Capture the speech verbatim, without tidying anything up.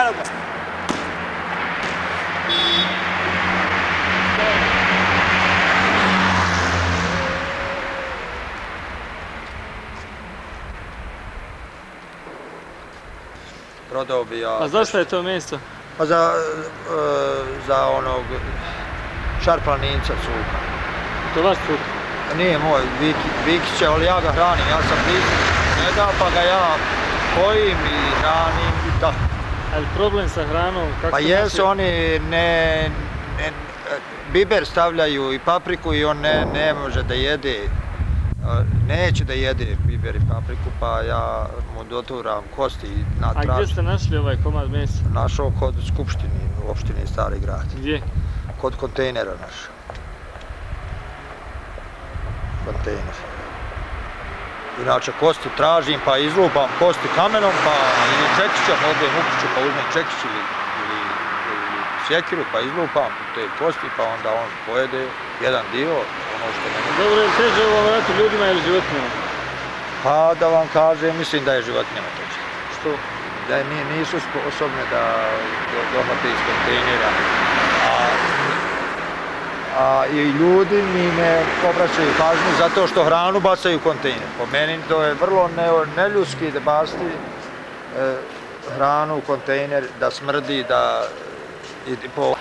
Eno ga. Prodao bi ja... A zašto je to mjesto? Pa za, za onog šarplaninca cuka. To vaš cuk? Nije moj, Vikić je, ali ja ga hranim, ja sam blizu njega pa ga ja pojim i hranim i tako. Ali problem sa hranom? Pa jesu oni, ne, ne, biber stavljaju i papriku i on ne, ne može da jede. Neće da jede biber i papriku, pa ja mu doturam kosti na trač. A gdje ste našli ovaj komad mesa? Našao kod skupštini, u opštini Stari grad. Gdje? Kod kontejnera našao. Kontejner. Inače kosti tražim, pa izlupam kosti kamenom, pa ili čekićem, odem u kuću, pa uzmem čekić ili, ili, ili sjekiru, pa izlupam te kosti, pa onda on pojede jedan dio, ono što ne... Dobro, je li teže u ovom ratu ljudima ili životinjama? Pa da vam kažem, mislim da je životinjama teže. Što? Da nisu sposobne da dohvate iz kontejnera. A, a i ljudi mi ne obraćaju pažnju zato što hranu bacaju u kontejner. Po meni to je vrlo ne, neljudski da baciti e, hranu u kontejner, da smrdi, da i po